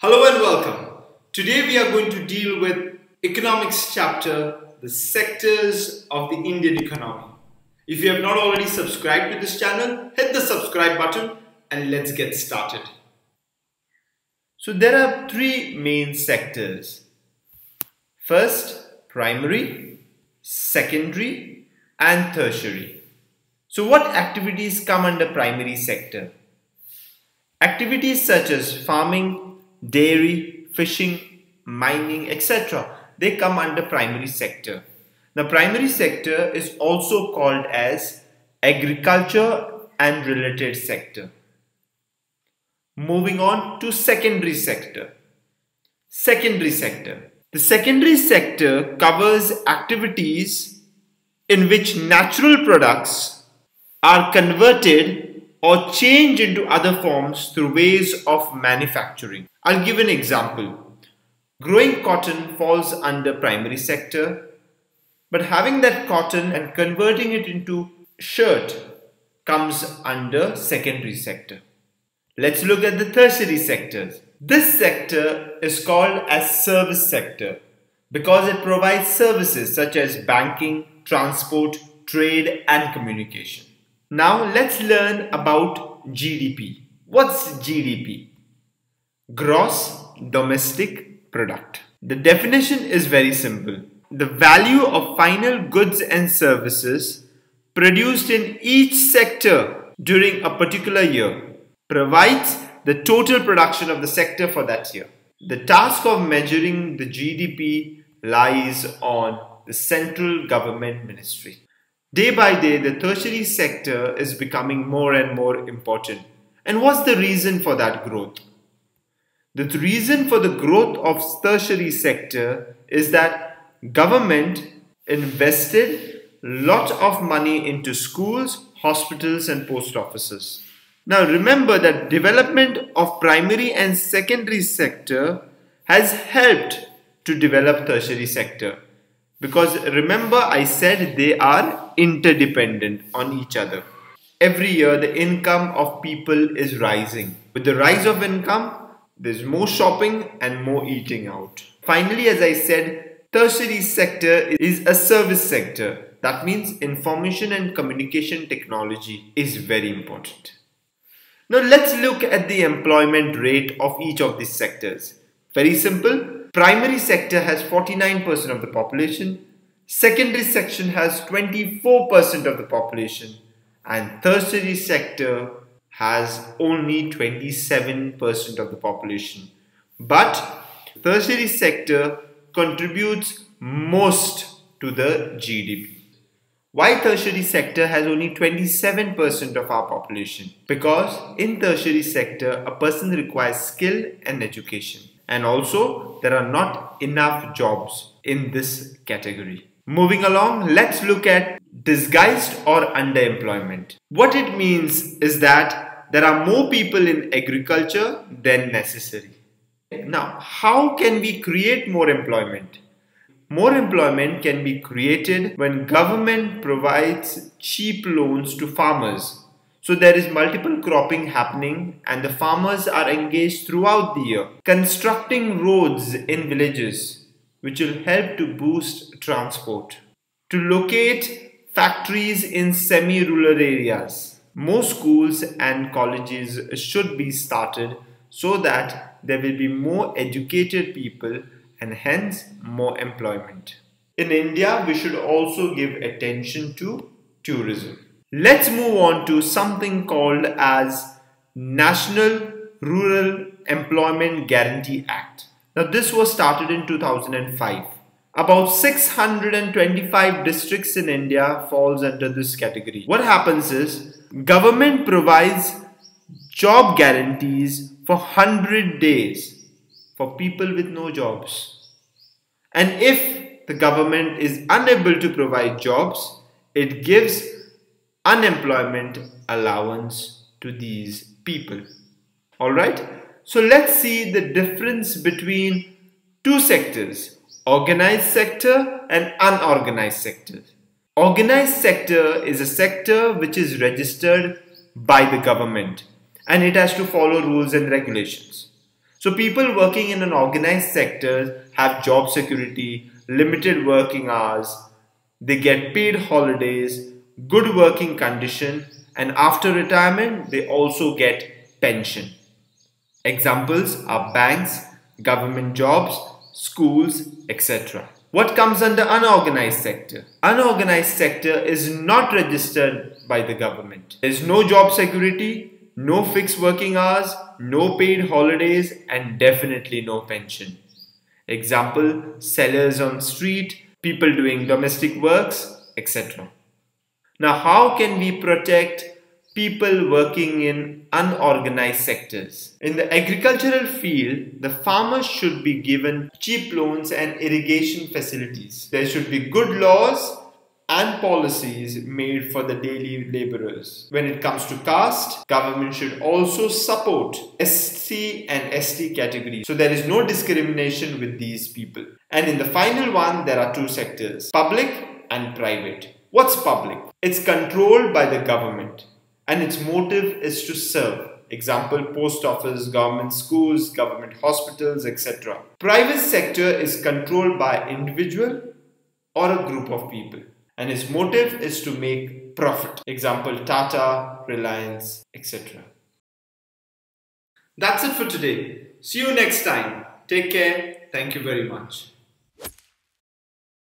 Hello and welcome. Today we are going to deal with economics chapter, the sectors of the Indian economy. If you have not already subscribed to this channel, hit the subscribe button and let's get started. So there are three main sectors. First, primary, secondary and tertiary. So what activities come under primary sector? Activities such as farming, dairy, fishing, mining, etc. They come under primary sector. The primary sector is also called as agriculture and related sector. Moving on to secondary sector. Secondary sector. The secondary sector covers activities in which natural products are converted or changed into other forms through ways of manufacturing. I'll give an example. Growing cotton falls under primary sector, but having that cotton and converting it into shirt comes under secondary sector. Let's look at the tertiary sectors. This sector is called as service sector because it provides services such as banking, transport, trade and communication. Now let's learn about GDP. What's GDP? Gross Domestic Product. The definition is very simple. The value of final goods and services produced in each sector during a particular year provides the total production of the sector for that year. The task of measuring the GDP lies on the central government ministry. Day by day, the tertiary sector is becoming more and more important. And what's the reason for that growth? The reason for the growth of tertiary sector is that government invested lot of money into schools, hospitals and post offices. Now remember that development of primary and secondary sector has helped to develop tertiary sector. Because remember I said they are interdependent on each other. Every year the income of people is rising. With the rise of income, there's more shopping and more eating out. Finally, as I said, tertiary sector is a service sector. That means information and communication technology is very important. Now let's look at the employment rate of each of these sectors. Very simple. Primary sector has 49% of the population, secondary section has 24% of the population, and tertiary sector has only 27% of the population. But tertiary sector contributes most to the GDP. Why tertiary sector has only 27% of our population? Because in tertiary sector, a person requires skill and education. And also, there are not enough jobs in this category. Moving along, let's look at disguised or underemployment. What it means is that there are more people in agriculture than necessary. Now, how can we create more employment? More employment can be created when government provides cheap loans to farmers. So there is multiple cropping happening and the farmers are engaged throughout the year. Constructing roads in villages which will help to boost transport. To locate factories in semi-rural areas. More schools and colleges should be started so that there will be more educated people and hence more employment. In India, we should also give attention to tourism. Let's move on to something called as National Rural Employment Guarantee Act. Now this was started in 2005. About 625 districts in India falls under this category. What happens is government provides job guarantees for 100 days for people with no jobs. And if the government is unable to provide jobs, it gives unemployment allowance to these people. Alright, so let's see the difference between two sectors, organized sector and unorganized sector. Organized sector is a sector which is registered by the government and it has to follow rules and regulations. So people working in an organized sector have job security, limited working hours, they get paid holidays, good working condition, and after retirement they also get pension. Examples are banks, government jobs, schools, etc. What comes under unorganized sector? Unorganized sector is not registered by the government. There is no job security, no fixed working hours, no paid holidays, and definitely no pension. Example, sellers on street, people doing domestic works, etc. Now, how can we protect people working in unorganized sectors? In the agricultural field, the farmers should be given cheap loans and irrigation facilities. There should be good laws and policies made for the daily laborers. When it comes to caste, government should also support SC and ST categories. So there is no discrimination with these people. And in the final one, there are two sectors, public and private. What's public? It's controlled by the government and its motive is to serve. Example, post office, government schools, government hospitals, etc. Private sector is controlled by individual or a group of people and its motive is to make profit. Example, Tata, Reliance, etc. That's it for today. See you next time. Take care. Thank you very much.